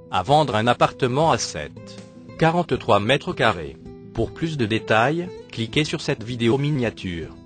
À vendre un appartement à 7,43 mètres carrés. Pour plus de détails, cliquez sur cette vidéo miniature.